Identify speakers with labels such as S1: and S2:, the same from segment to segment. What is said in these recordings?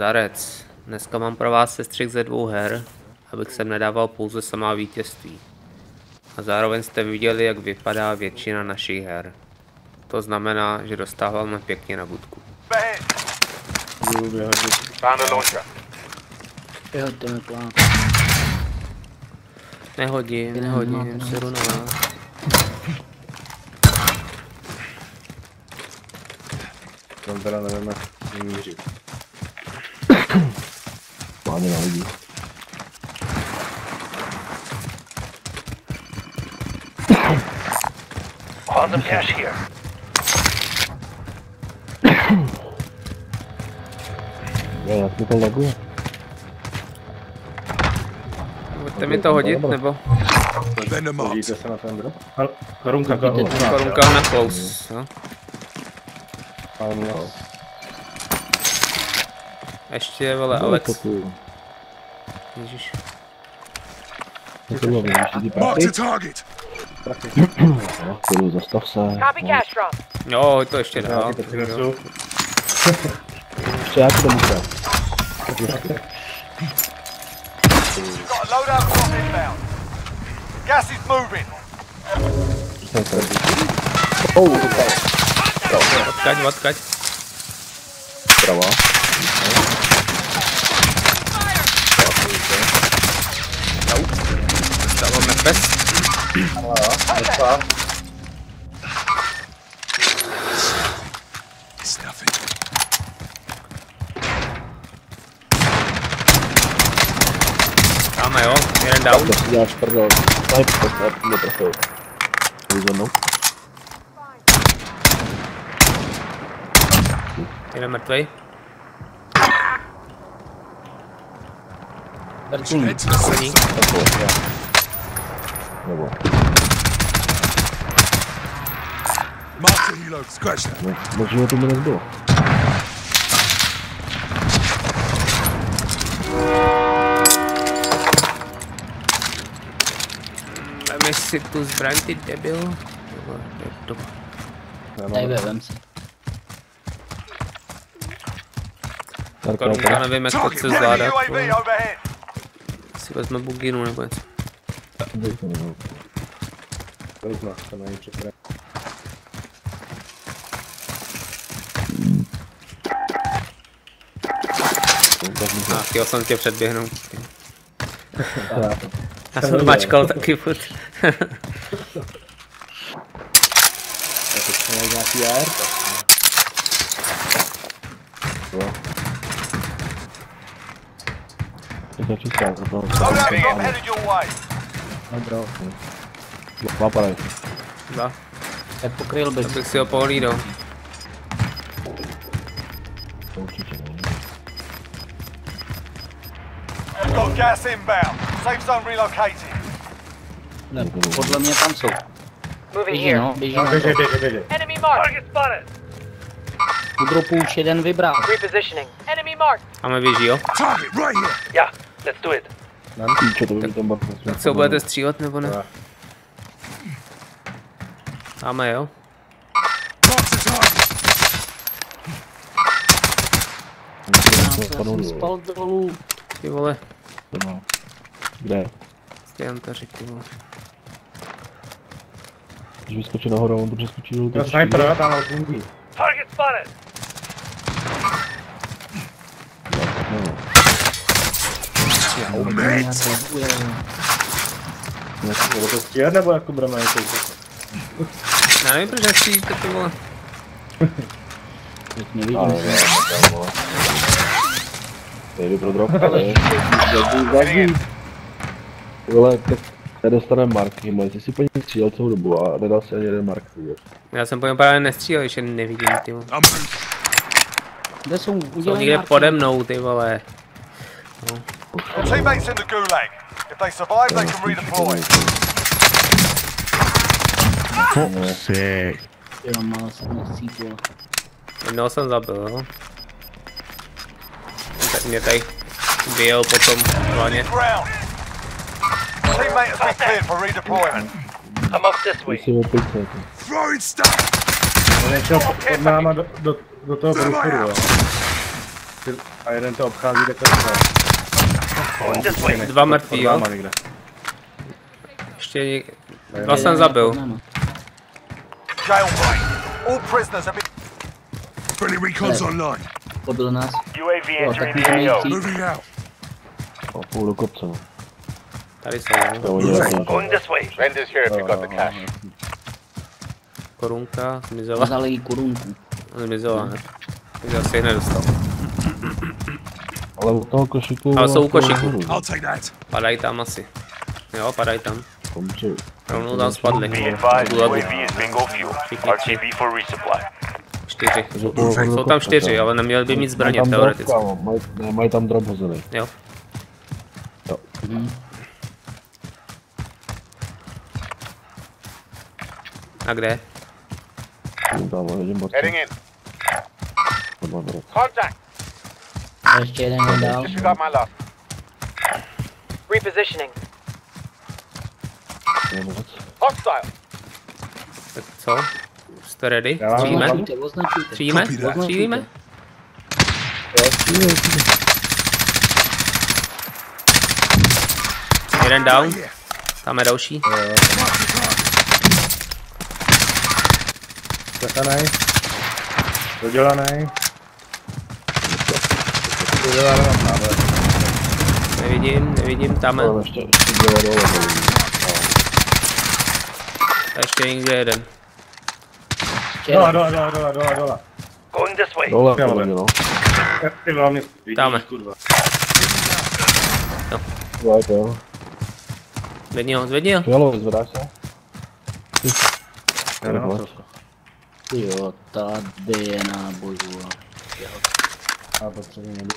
S1: Zdarec. Dneska mám pro vás sestřih ze 2 her, abych sem nedával pouze samá vítězství. A zároveň jste viděli, jak vypadá většina našich her. To znamená, že dostáváme pěkně na budku. Nehodím, sedu na vás.
S2: Tam teda nevím, jak mířit. Páně na lidi.
S3: Quantum cash here.
S2: Jak mi to laguje?
S1: Můžete mi to hodit, nebo?
S2: Hodíte se na ten drop?
S1: Korunka na close, no. Ještě, vole, Alex. Ježiš.
S4: Mark the target.
S2: Zastav se.
S5: Copy cash drop.
S1: Jo, to ještě dál.
S2: Ještě já to můžu.
S3: Got a loadout drop inbound. Gas is moving.
S1: Odkaď.
S2: Prava.
S1: Dáváme pes.
S4: It's nothing.
S1: Dáme, jo, jeden down.
S2: To si děláš prdel. Sniper mě trofil. Jdu za mnou.
S1: Jeden mrtvej.
S4: Head to the safe zone.
S2: Nebo.
S4: Mark the helo. Scratch that.
S2: Možná to mi nezbylo.
S1: Vem si tu zbraň, ty debil.
S6: Vem si.
S1: Já nevím, jak to chce zvládat.
S3: UAV overhead.
S1: Si vezme buginu nebo něco.
S2: To není připravené.
S1: Chtěl jsem tě předběhnout. Já jsem mačkal taky furt.
S2: To je nějaký AR, to čistá,
S3: Loadout drop headed your way.
S2: Má padaj.
S1: Dva.
S6: Tak pokryl bych.
S1: Abych si ho pohlídal.
S2: To určitě není.
S3: Got gas inbound. Safe zone relocated.
S6: Ne, podle mě tam jsou.
S5: Moving
S6: Běží,
S5: here.
S6: no, běží na to.
S5: Enemy marked.
S3: Target spotted.
S6: U dropu už jeden vybral.
S5: Repositioning. Enemy marked.
S1: Máme běží, jo?
S4: Target right here.
S3: Yeah, let's do it.
S2: Nám píče, to by tam barko.
S1: Tak se ho budete střílet, nebo ne? Máme, jo?
S4: Mark the target.
S6: Já jsem spal dolů.
S1: Ty vole.
S2: Kde?
S1: Stěntaři, ty vole.
S2: Když vyskočí nahoru, on protože skočí dolů.
S7: To sniper, tam ale fungují.
S3: Target spotted.
S7: Nebo to stíhat, nebo jako budeme něco
S1: Já nevím, proč nestřílíte, ty vole.
S6: Teď mě vidím.
S2: Jdu pro drop, ale zadí. Vole, tak nedostaneme marky, jestli si po něj střílel celou dobu a nedal se ani jeden mark.
S1: Já jsem po něm právě nestřílel, když je nevidím, ty vole.
S6: Kde jsou?
S1: Jsou
S6: Udělej
S1: někde
S6: marky.
S1: pode mnou, ty vole.
S3: Your teammates in the gulag. If they survive, they can redeploy.
S4: Sick.
S6: Jo, málo jsem nescítil.
S1: Jednoho jsem zabil, jo. Tak mě tady vyjel potom hlavně.
S3: Ground. Teammate has been cleared for redeployment. I'm off this way.
S2: Musíme pojďte.
S4: Throwing stuff.
S7: něco pod náma do toho průchodu, jo. A jeden to obchází takhle.
S1: Dva mrtví, jo? Ještě dva jsem zabil.
S3: Jailbreak. All prisoners have been...
S4: Friendly recon's online.
S6: Pobil nás.
S3: UAV
S6: Jo, tak můžeme jít dřív.
S4: Moving out.
S2: A půl do kopce, no.
S1: Tady jsou,
S2: To
S1: jo?
S2: oni jasně.
S3: Going this way. Vendors here if you got the cash.
S1: Korunka, zmizela.
S6: Vzali jí korunku.
S1: Zmizela, ne? Takže asi ji nedostal.
S2: Ale u toho košíku...
S1: Ale jsou u košíku.
S4: I'll take that.
S1: Padají tam asi. Jo, padají tam.
S2: Dobře.
S1: Rovnou tam spadli.
S3: Be advised,
S1: Gulag.
S3: UAV is bingo fuel.
S1: Všichni tři.
S3: RTB for resupply.
S1: 4. Jsou tam 4, ale neměli by mít zbraně teoreticky.
S2: Mají tam drop hozený.
S1: Jo.
S2: Jo.
S1: A kde?
S2: Tam jedem borci.
S3: Heading in. Contact.
S6: A ještě jeden je dál.
S3: Disregard my last.
S5: Repositioning.
S3: Hostile.
S1: Tak co? Jste ready?
S7: Já mám
S1: Střílíme?
S6: Označujte, označujte.
S1: Střílíme? Střílíme? Jeden down. Tam je další.
S7: Zakanej. Dodělanej.
S1: Nevidím, tam je.
S2: Ještě dělá dole.
S1: A ještě někde jeden.
S7: Dole.
S3: Going this way.
S2: Dole,
S7: Jo,
S2: podle mě, no.
S7: Ty vám mě vidíš,
S1: Dáme.
S7: kurva.
S2: Zvedajte, jo.
S1: Zvedni ho.
S2: Fialo, zvedáš se?
S6: Jo, tady je nábojů.
S7: A potřebuji nebudu.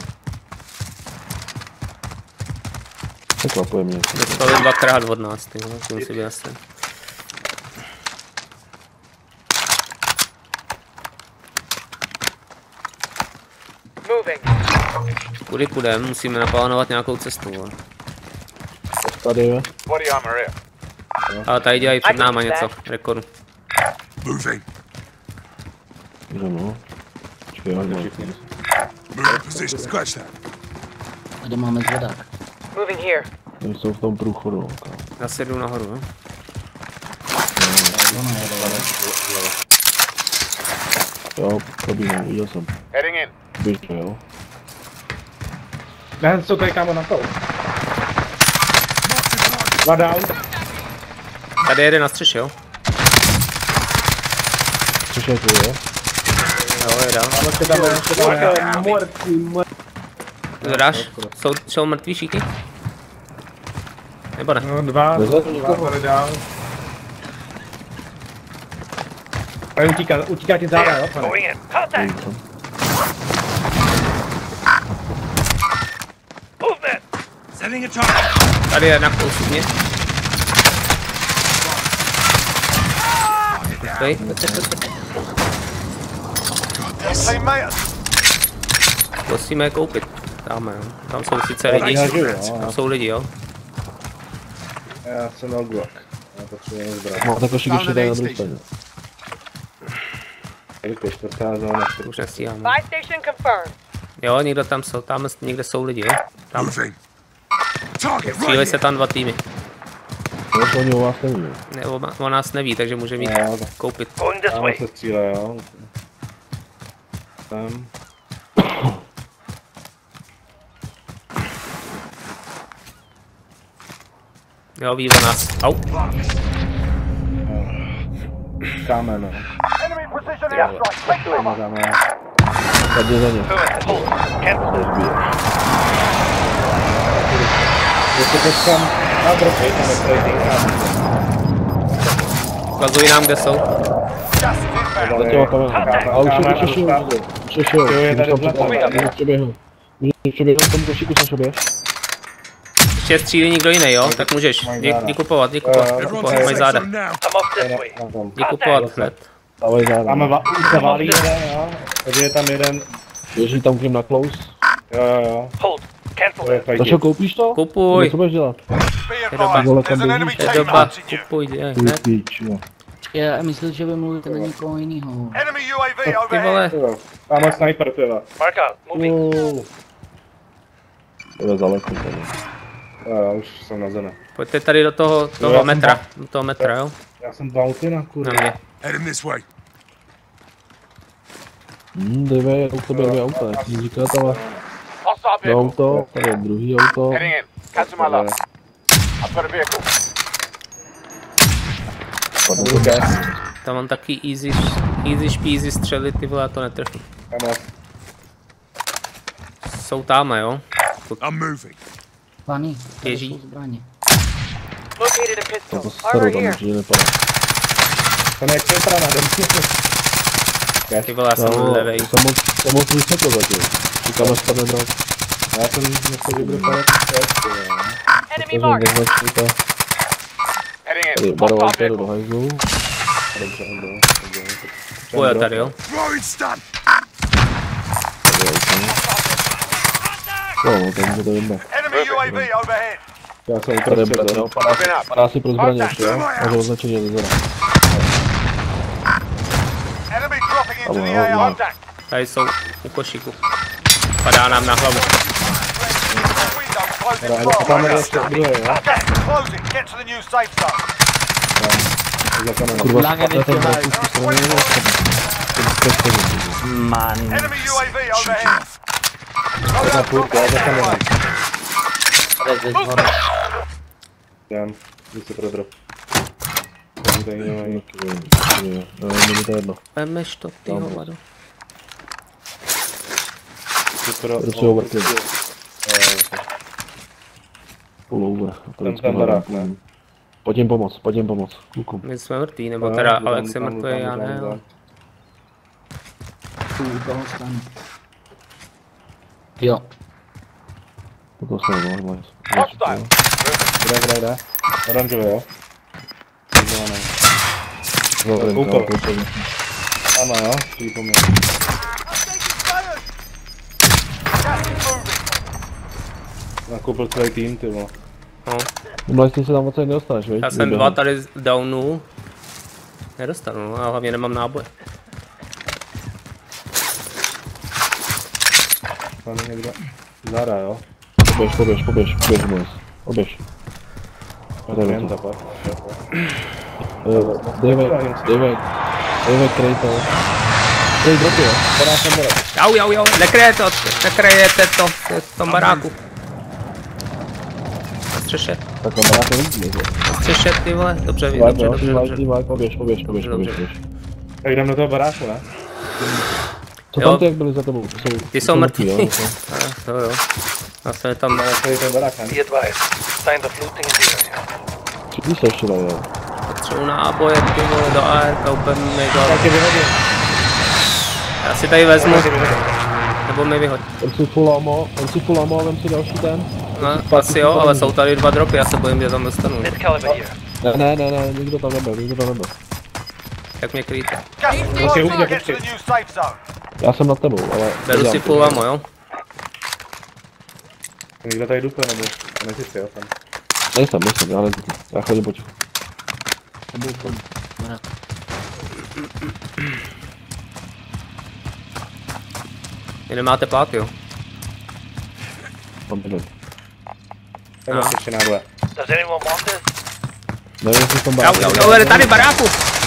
S2: Překvapuje mě.
S1: Dostali dvakrát od nás, ty vole, tím si vyjasním.
S5: Moving.
S1: Kudy půjdem, musíme naplánovat nějakou cestu, vole.
S2: Tady je.
S3: Body armor here.
S1: Ale tady dělají před náma něco, rekordu.
S4: Moving.
S2: Že no. Počkej, já mám.
S4: Moving position. Scratch that.
S6: Tady máme zvedák.
S5: Moving here.
S2: Oni jsou v tom průchodu, no, kámo.
S1: Zase jdu nahoru, jo?
S2: Jo, probíhám, viděl jsem.
S3: Heading in.
S2: Běžte, jo.
S7: Ne, co tady kámo na to? Dva down.
S1: Tady je jeden na střeše, jo?
S2: Což je tu, jo?
S1: Jo, je dál. Zvedáš? Jsou mrtví všichni? Nebo ne?
S7: No, dva tady down. Ale utíká ti záda, jo, pane?
S3: Going in. Contact. Move that.
S4: Sending a target.
S1: Tady je na kousek mě. Tady?
S3: Teammate.
S1: Musíme je koupit. Tam, jo. Tam jsou sice lidi. Tam jsou lidi, jo.
S7: Já jsem měl Glock. Já potřebuji zbrát.
S2: No, tak košík ještě tady na druhé straně.
S7: Jelikož čtvrtá zóna.
S1: Už nestíháme.
S5: Buy station confirmed.
S1: Jo, někdo tam jsou, tam někde jsou lidi, jo. Tam.
S4: Moving. Target
S1: Střílej
S4: right
S1: se
S4: here.
S1: tam dva týmy.
S2: Jo, to oni o vás neví.
S1: Ne, o nás neví, takže může mít koupit.
S3: Going this
S7: Tam
S3: way.
S7: se stříle, jo. Tam.
S1: Jo, ví o nás. Au.
S7: Kámen, no.
S3: Enemy precision airstrike. Take cover.
S7: Můžeme.
S2: Tady za ně.
S3: Hold. Cancel.
S7: Jestli teď tam na drobě, tam je trading.
S1: Ukazují nám, kde jsou.
S3: Gas is inbound.
S2: Za těma kamerama. A už je přešel. Přešel.
S7: je tady
S2: Můžeš přeběhnout. Můžeš přeběhnout tomu košíku, jsem sobě.
S1: Ještě střílí někdo jiný, jo? Tak můžeš. Jdi kupovat,
S4: Everyone take
S1: mají
S4: safe
S1: záda.
S4: zone now.
S3: I'm off this way.
S1: Jdi kupovat hned.
S2: Dávaj záda.
S7: Máme se válí jeden, jo. Takže je tam jeden.
S2: Běží tam k ním na close.
S7: Jo.
S3: Hold. Cancel
S7: To je
S3: it.
S7: fajn.
S2: Začal koupíš to?
S1: Kupuj.
S2: Co budeš dělat?
S3: Be
S1: doba.
S3: advised. There's an enemy
S1: Je
S3: team
S1: doba.
S3: hunting you.
S1: Kupuj,
S2: Půj
S1: hned.
S2: píč, jo.
S6: Já myslím, že vy mluvíte na někoho jiného.
S3: Enemy UAV
S1: Ty
S3: overhead.
S1: vole,
S7: Jo. Tamhle sniper, ty vole.
S3: Mark out. Moving.
S2: Jde za lesy tady.
S7: Já už jsem na zemi.
S1: pojďte tady do toho metra. Do toho metra, jo?
S7: Já jsem Bautina,
S1: Na
S7: kurva.
S1: mě.
S4: Head him this way.
S2: Dvě auta, jak mi říkáte, ale
S3: Hostile
S2: do
S3: vehicle.
S2: auto, tady je druhý auto.
S3: Heading in. Cancel my loss. I've got a vehicle.
S1: Tam mám taky easy špízy střely, ty vole, já to netrfím.
S7: Tamhle.
S1: Jsou tam, jo?
S4: I'm moving.
S6: Páni, tady
S1: Běží.
S6: jsou zbraně.
S5: Located a
S2: To
S5: pistol.
S2: starou
S5: Armor
S2: tam
S5: here.
S2: určitě nepadá.
S7: Ten jak je teda nade mě.
S1: Ty vole, já jsem levej.
S2: Jsem moc vysoko zatím. Říkáme spadne drak.
S7: Já jsem nechtěl vybrat
S5: Enemy marked.
S3: Heading
S2: Tady
S3: in.
S2: barovou
S3: Hostile
S2: do
S3: vehicle.
S2: hajzlu.
S7: Dobře, dobře.
S1: Boja tady, jo?
S4: Throwing stun.
S2: No, tam to jde.
S3: Enemy UAV overhead.
S7: Já jsem
S2: Tady
S7: uprostřed,
S2: bude,
S7: jo.
S2: jo,
S3: Moving up.
S2: padá si pro zbraně ještě, jo? Máže označení ze zora.
S3: Enemy dropping into the
S2: Hello,
S3: AR.
S2: hello.
S1: Tady jsou u košíku. Padá nám na hlavu.
S3: Window closing
S7: A
S3: fast.
S7: tam je ještě druhý, jo.
S3: Gas is closing. Get to the new safe zone.
S7: Za kamenem.
S2: Kurva,
S6: Lange
S2: spadne ten drak,
S6: nicht
S2: už to není
S6: Mann.
S3: Enemy UAV overhead.
S7: Za půlku, já za kamenem.
S6: Tady ze zhora.
S7: Jan, jdi si pro drop. Tady není.
S2: Není to jedno.
S1: Vemeš to, ty hovado.
S2: Prostě overkill. Pullover.
S7: Ten barák, ne?
S2: Pojď jim pomoct, klukům.
S1: My jsme mrtví, nebo teda Alex je mrtvý, já ne. jo.
S6: Tu toho stranu. Jo.
S2: To jsme mohli.
S3: Hostile.
S7: Jde. Oranžové, jo? Zelené.
S2: Úkol.
S7: Ano, jo? Připomněl.
S3: Gas is moving.
S7: Nakoupil celý tým, ty vole.
S1: No,
S2: Mladistý se tam moc nedostaneš, viď?
S1: já jsem dva tady downů. Nedostanu, no, a hlavně nemám náboje.
S7: Tam je někdo. Zara, jo?
S2: Poběž, boys. Poběž.
S7: Jen zapad.
S2: Dave, kryj to. Kryj droky, jo? Padá sem barák.
S1: Jau, nekrejete to v tom baráku. Na střeše,
S2: Tak tam barák nevidí, jo?
S1: na střeše, ty vole, dobře, dobře.
S2: Poběž.
S7: Tak jdem do toho baráku, ne?
S2: Co
S1: Jo.
S2: tam ty, jak byli za tebou?
S1: Ty jsou mrtví.
S2: jo?
S1: Jo. Já jsem tam,
S7: Celý ten barák, ne?
S3: Be advised. Signs of looting in the area.
S2: Všichni se ještě dají, jo?
S1: potřebuji náboje, ty vole, do AR, úplně mega.
S7: Tak je vyhodil.
S1: Já si tady vezmu, nebo mi vyhoď.
S2: On si full ammo a vem si další ten.
S1: No, asi jo, ale jsou tady dva dropy, já se bojím, že tam dostanu.
S3: Mid caliber here.
S2: Ne, nikdo tam nebyl.
S1: Jak mě kryjte.
S3: Gas is closing. Get to the new safe zone.
S2: Já jsem nad tebou, ale...
S1: Beru si full ammo, jo?
S7: Někdo tady dupe, nebo? To nejsi si, jo? Tam.
S2: Nejsem, já nejsem. Já chodím potichu.
S6: To byl ten barák.
S1: Vy nemáte páky, jo?
S2: Mám bydlet.
S7: Tam máš ještě náboje.
S3: Does anyone want this?
S2: Nevím, jestli jsem
S1: Jo, tady baráku!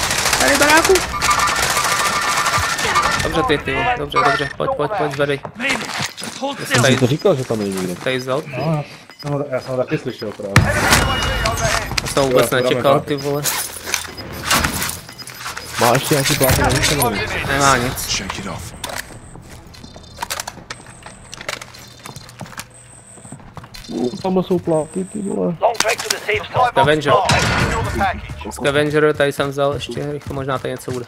S1: Dobře, ty, dobře, pojď, zvedej.
S2: Já jsem to říkal, že tam není nikde.
S1: Tady zvel.
S7: No, já jsem ho taky slyšel právě.
S1: Já jsem vůbec nečekal, ty vole.
S2: Má ještě nějaký pláty na Instagramu?
S1: Nemá nic.
S4: Shake it off.
S2: Tam jsou pláty, ty vole.
S3: Long trek to the safe zone.
S1: Scavenger.
S3: Secure the package.
S1: Scavenger, tady jsem vzal ještě rychle, možná tady něco bude.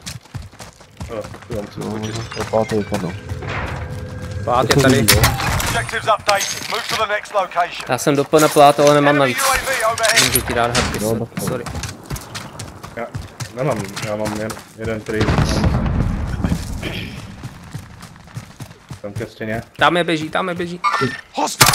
S2: Pláty vypadnou.
S1: Plát je tady.
S3: Objectives updated. Move to the next location.
S1: Já jsem doplň na plát, ale nemám
S3: Enemy
S1: navíc.
S3: UAV overhead.
S1: Můžu ti dát hrdky,
S2: No,
S1: sorry.
S7: Já mám jen jeden, který... Tam ke stěně.
S1: Tam je běží.
S4: Hostile.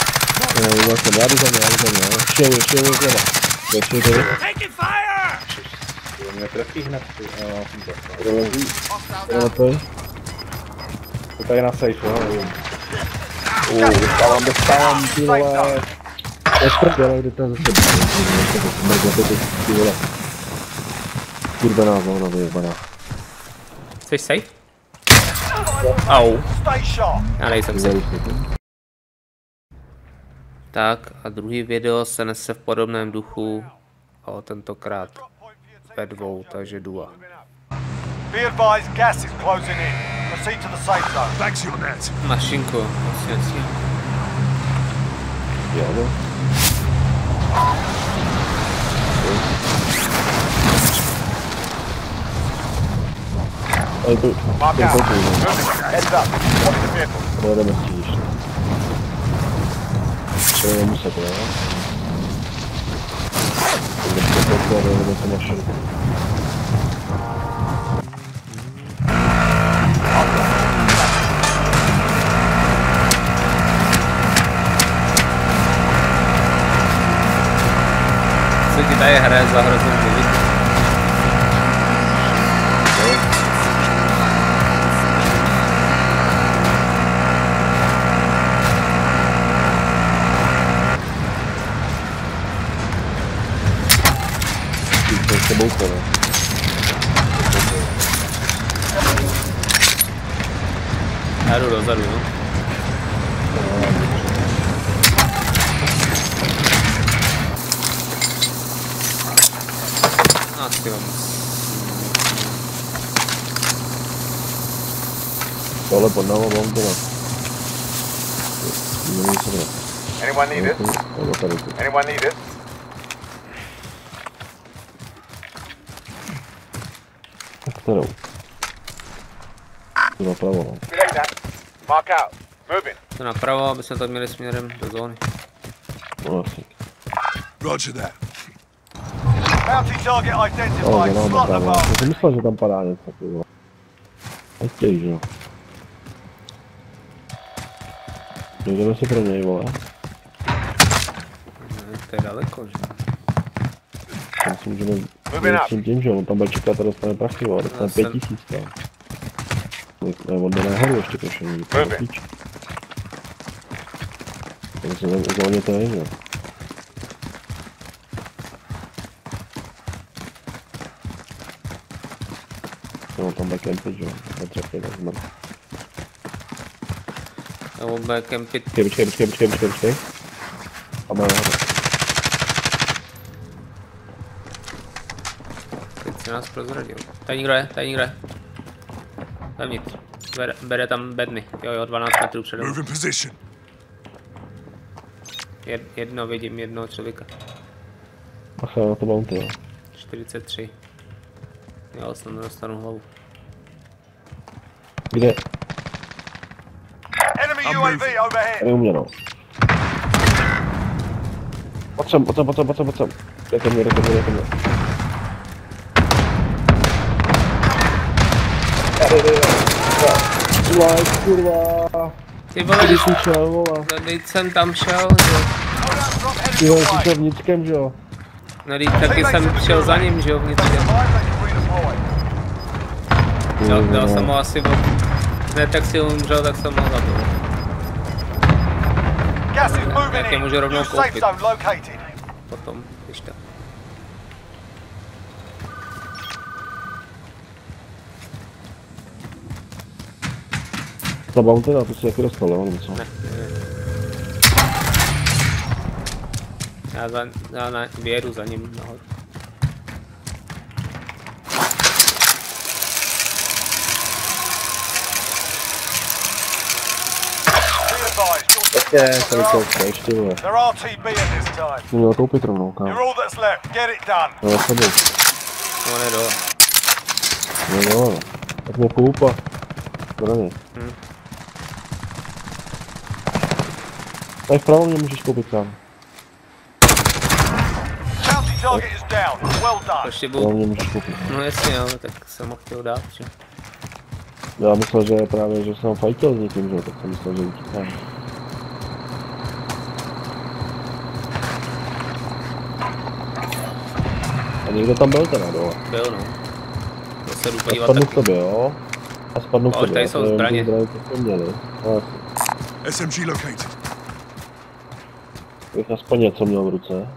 S2: Já jdu za mě. Šiluji zleva.
S4: Taking fire.
S7: Mě trefí hned. No, jsem to.
S2: Lepiej.
S7: To tady na safe, jo, nevím.
S2: Dostávám, ty vole. Nesprdele, kde to zase ty vole. Kurvená zóna vyjebaná.
S1: Jsi safe? Au.
S3: Stay sharp.
S1: Já nejsem safe. Tak a druhý video se nese v podobném duchu, ale tentokrát ve dvou, takže duo.
S3: Be advised, gas is closing in. Proceed to the safe zone.
S4: Thanks, your net.
S1: Mašinko, vlastně.
S2: Jo, no. Ale to...
S3: Mark out. Heads up. Watch the vehicle.
S2: Pojedeme stíž. To je muset, jo? Jdeme to mašinku.
S1: Co ti tady hraje za hroznou muziku?
S2: To je bouko, ne?
S1: Já jdu dozadu, no. Asi mám.
S2: Tohle pod náma mám to.
S3: Anyone need it? Anyone need it?
S2: Kterou? Tu napravo, no.
S3: Mark out. Moving.
S1: To napravo, aby jsme to měli směrem do zóny.
S2: No asi.
S4: Roger that.
S3: Bounty target
S2: No,
S3: identified.
S2: no,
S3: Slot the
S2: napravo.
S3: bar.
S2: Já jsem myslel, že tam padá něco, ty vole. Ať chtějí, že jo. Jdeme si pro něj, vole.
S1: Ne, to je daleko, že?
S2: Já si můžeme s tím, že on tam bude čekat a dostane prachy, vole. Dostane 5000, tam. Ne, on jde nahoru ještě košení, to je píč. Takže se tam zóně to nejde. No, tam bude kempit, že jo. Netřepě, tak zmrt.
S1: A on bude kempit.
S2: Počkej. A má nahoru.
S1: Teď se nás prozradil. Tady nikdo je. Vevnitř. Bere tam bedny. Jo, 12 metrů přede mnou.
S4: Move in position.
S1: Vidím jednoho člověka.
S2: Bacha, na to bounty, jo.
S1: 43. Já snad nedostanu hlavu.
S2: Kde?
S3: Enemy UAV overhead.
S2: Je u mě, no. Pojď sem. Jde ke mně. Kurva.
S1: Ty vole,
S2: Když jsem šel, vole.
S1: teď jsem tam šel, že?
S2: Ty vole, jsi šel vnitřkem, že jo?
S1: No teď taky jsem šel za ním, že jo, vnitřkem. Dal jsem ho asi od... Ne, tak si umřel, tak jsem ho zabil. Tak je můžu rovnou koupit. Potom, když tak.
S2: Ta bounty, to si taky dostal, jo, nebo co?
S1: Ne. Já vyjedu za ním nahoru.
S2: Také, tady koupka, ještě vole.
S3: They're RTB at this time.
S2: Jsem měl koupit rovnou, kámo.
S3: You're all that's left. Get it done.
S2: No, já jsem byl.
S1: No, ne dole.
S2: No, dole. Tak mu koupa. Zbraně. Tady vpravo mě můžeš koupit sám.
S3: Bounty target is down. Well done.
S1: Ještě
S2: Vpravo
S1: byl...
S2: mě můžeš koupit.
S1: No jasně, ale tak jsem ho chtěl dát, že?
S2: Já myslel, že právě, že jsem fajtil s někým, že? Tak jsem myslel, že utíkám. Někdo tam byl teda dole.
S1: Byl no. To se jdu
S2: Já
S1: podívat
S2: spadnu k
S1: taky.
S2: tobě, jo? Já spadnu k
S1: Pojď,
S2: tobě.
S1: tady jsou zbraně.
S2: Zbraně, co jsme měli. No, jasně.
S4: SMG located.
S2: Bych aspoň něco měl v ruce.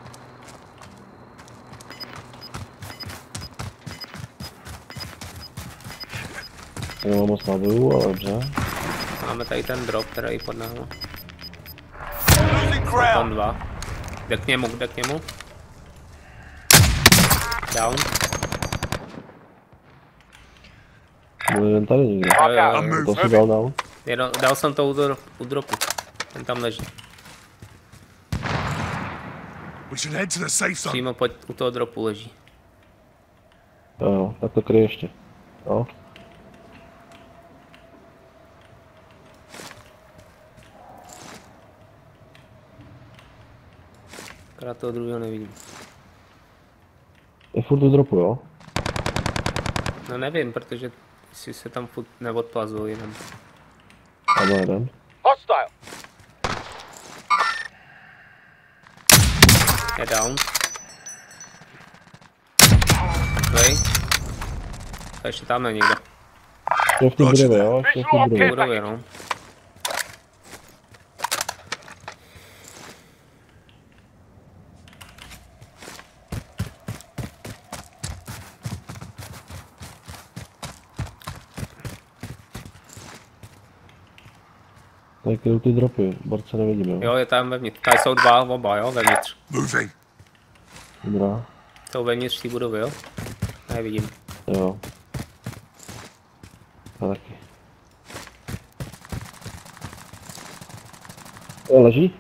S2: Nemám moc nabojů, ale dobře.
S1: Máme tady ten drop, který pod námi.
S3: Losing
S1: Tam
S3: ground.
S1: 2. Jde k němu, jde k němu. Down.
S2: Byl jeden tady někde.
S1: Jo.
S2: To si dal down.
S1: Dal jsem to u dropu. Ten tam leží.
S4: We should head to the safe zone.
S1: Přímo u toho dropu leží.
S2: Jo, tak to kryje ještě. Jo.
S1: Akorát toho druhého nevidím.
S2: Je furt do dropu, jo?
S1: No nevím, protože si se tam furt neodplazují jenom.
S2: Tam je jeden.
S3: Hostile.
S1: Je down. Okay. A ještě tam je někde.
S2: Je v té budově, jo? Ještě v té
S1: V
S2: budově.
S1: budově, no.
S2: Tady kryjou ty dropy, borce nevidím, jo?
S1: Jo, je tam vevnitř. Tady jsou dva, oba, jo, vevnitř.
S4: Moving.
S2: Dobrá.
S1: Jsou vevnitř té budovy, jo? Nevidím.
S2: Jo. A taky. Jo, leží?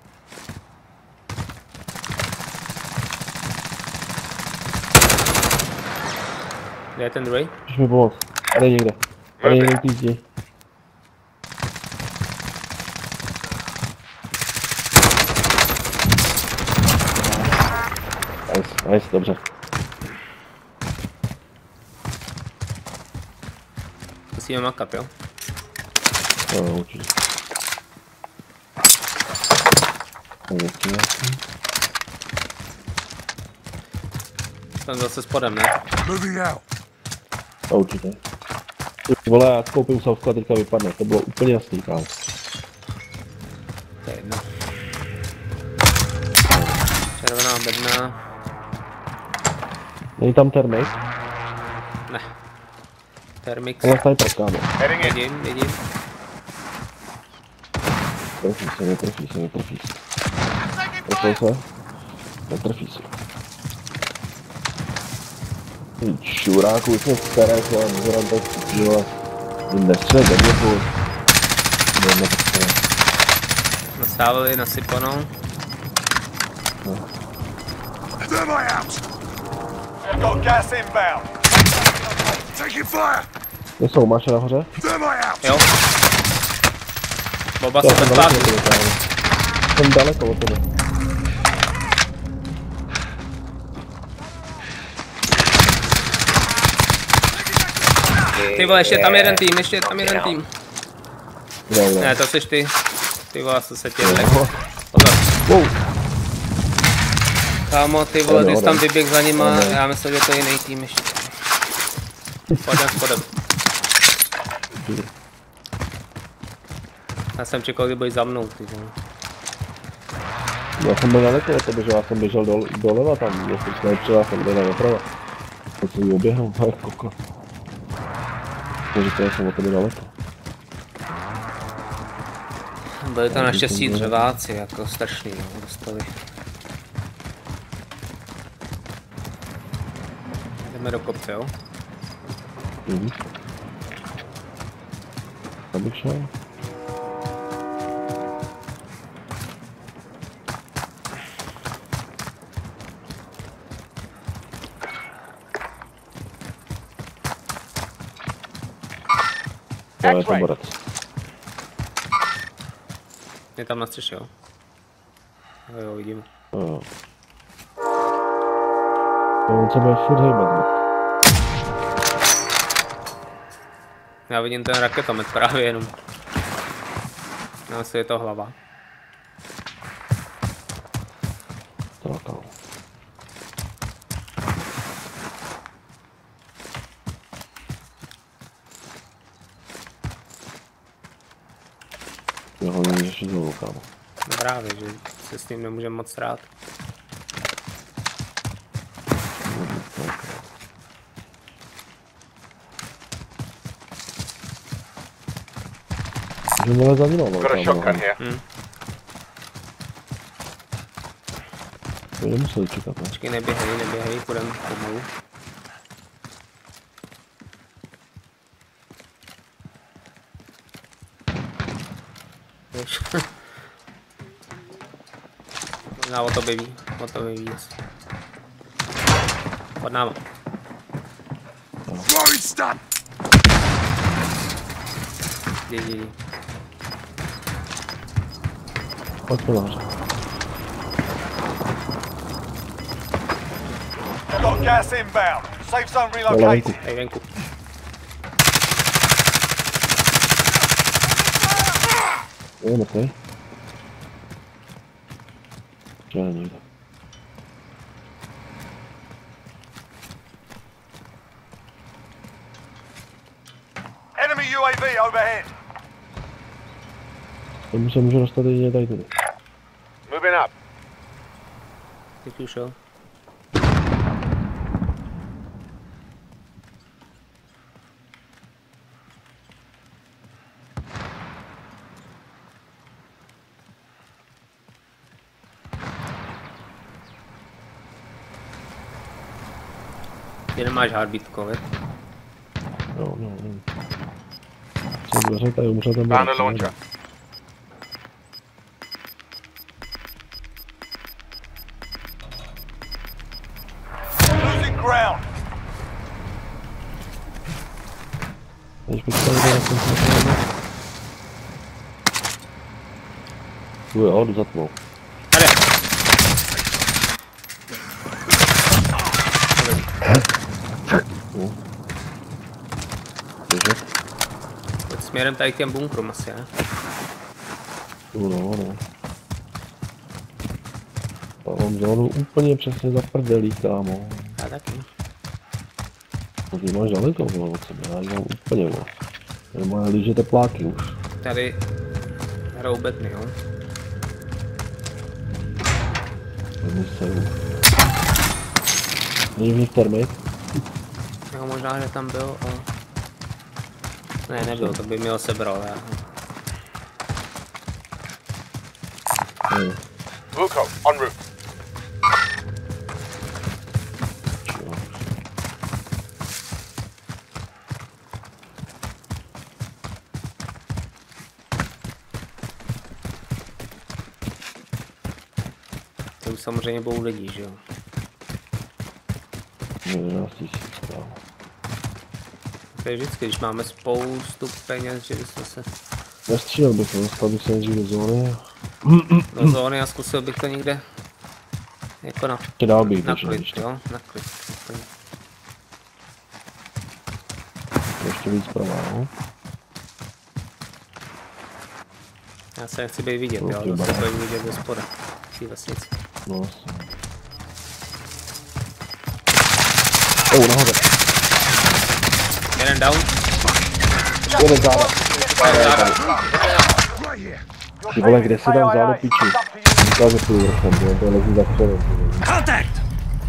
S1: Kde je ten druhý?
S2: Můžeš mi pomoct. Tady někde. Tady někde v té zdi. Nice, dobře.
S1: Musíme makat, jo?
S2: Jo, určitě.
S1: Tam zase spodem, ne?
S4: Moving out.
S2: Jo, určitě. Ty vole, já koupím savku a teďka vypadne, to bylo úplně jasný, kámo.
S1: To je jedno. Červená bedna.
S2: Není tam termik?
S1: Ne. Thermix.
S2: Ale sniper, kámo.
S3: Heading in.
S1: Vidím.
S2: Netrefí se. Trefil se? Netrefí se. Ty čuráku, už mě staré, že nezorám tak vole. Nestřelej do mě půl. Jdeme to střelej.
S1: Nastávali nasypanou.
S4: Thermite out.
S3: Got gas inbound.
S4: Taking fire.
S2: Kde jsou, máš je nahoře?
S4: Thermite out.
S1: Jo. Oba
S2: Já
S1: se
S2: jsem
S1: bezpátí.
S2: daleko od tebe, kámo. Jsem daleko od tebe.
S1: Ty vole, ještě tam jeden tým, ještě tam jeden tým.
S2: Kde?
S1: Ne, to jsi ty. Ty vole, co se tě vlek.
S2: Jo.
S1: Pozor.
S2: Wow.
S1: Kámo, ty vole, ty jsi tam
S2: Jdem.
S1: vyběh za nima, já myslel, že to je jiný tým ještě. Spodem. Já jsem čekal, kdy budeš za mnou, ty vole.
S2: Já jsem byl daleko od tebe, že já jsem běžel doleva tam, jestli jsi nepřijel, já jsem byl doprava. To se jí oběhnul, tak koko. Takže to jsem od tebe daleko.
S1: Byli to naštěstí dřeváci, jako strašný, jo, dostali. Jdeme do kopce, jo?
S2: Tam bych šel. To je to borec.
S1: Je tam na střeše, jo? Jo, vidím.
S2: Jo. On se bude furt hejbat.
S1: Já vidím ten raketomet právě jenom. Asi je to hlava.
S2: Tak, kámo. další znovu, kámo.
S1: No právě, že se s ním nemůžeme moc srát.
S2: Že mě zajímalo,
S3: Got a shotgun here.
S2: To nemuseli čekat, ne?
S1: Počkej, neběhej, půjdem pomalu. Možná o to ví, jasně. Pod náma.
S4: Throwing stun!
S1: Jdi.
S2: Pojďme nahoře.
S3: Got gas inbound. Safe zone relocated.
S1: Hej, venku.
S2: Jo, mrtvej. Žádný někdo.
S3: Enemy UAV overhead.
S2: Tomu se může dostat jedině tady tady.
S3: Moving up.
S1: Teď už jo. Ty nemáš harbítko, veď?
S2: Jo. Jsou dveře, tady umře ten
S3: Found a launcher. Losing ground.
S2: Když bych tady dal jsem tu je, jdu za tmou.
S1: Tady!
S2: Běžet?
S1: Pojď směrem tady k těm bunkrům asi, ne?
S2: No. A mám zónu úplně přesně za prdelí, kámo.
S1: Já taky.
S2: No ty máš daleko, vole, od sebe, já mám úplně, vole. Já mám líže tepláky už.
S1: Tady hrajou betny, jo?
S2: Tady se jdu. Není v nich termit?
S1: Jo, možná, že tam byl, ale... Ne, nebyl, to by mi ho sebral, já.
S2: Ne.
S3: Vuko, en route.
S1: To už samozřejmě budou lidí, že jo?
S2: 11 000, kámo.
S1: To je vždycky, když máme spoustu peněz, že bychom se
S2: Nestřílel bych, dostal bych se nejdřív do zóny.
S1: do zóny a zkusil bych to někde jako na
S2: Dál bych
S1: na
S2: běžel,
S1: klid,
S2: když tak.
S1: jo? Na klid. Úplně.
S2: Ještě víc pravá, no.
S1: Já se nechci být vidět, jo?
S2: Určitě,
S1: Zase
S2: bará.
S1: být vidět do spoda. V té vesnici.
S2: No, asi. Nahoře.
S1: Jeden down.
S2: Jeden záda.
S4: Right here.
S2: Ty vole, kde si dám záda píči? Říkal, že půjdu vrchem, jo, to lezí za předem.
S4: Contact!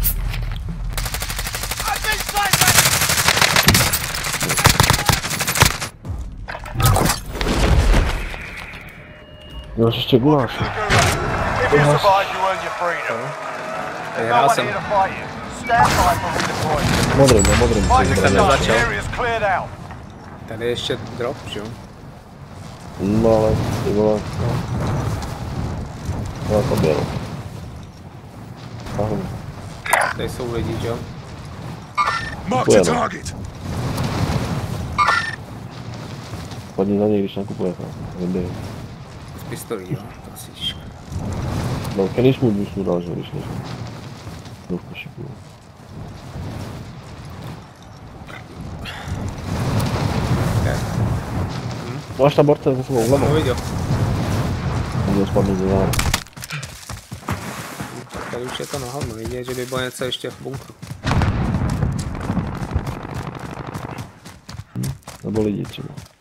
S2: Máš ještě guláš.
S3: If you survive, you earn your freedom. No
S1: Hrál
S3: one
S1: jsem.
S3: here to fight you. Stand by for redeployment.
S2: Modrým, na modrým.
S3: Fighting
S1: jsem
S3: the
S1: nezačal.
S3: target area is cleared out.
S1: Tady je ještě drop, že jo?
S2: No ale, ty vole. No, to bylo. Ahoj.
S1: Tady jsou lidi, že jo?
S4: Mark the target!
S2: Padni za něj, když nakupuje, no.
S1: Z pistolí, jo? To asi těžko.
S2: No, když mu dal, že když než. No, pošipuju. Máš tam borce za sebou,
S1: No
S2: vlevo.
S1: viděl.
S2: Můžu spadnout za záda.
S1: Tady už je to na hovno, vidět, že by bylo něco ještě v bunkru.
S2: Nebo lidi třeba.